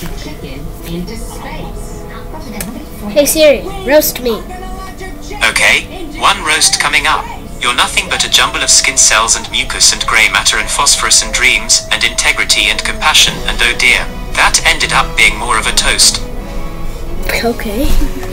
Hey Siri, roast me. Okay, one roast coming up. You're nothing but a jumble of skin cells and mucus and grey matter and phosphorus and dreams and integrity and compassion and oh dear, that ended up being more of a toast. Okay.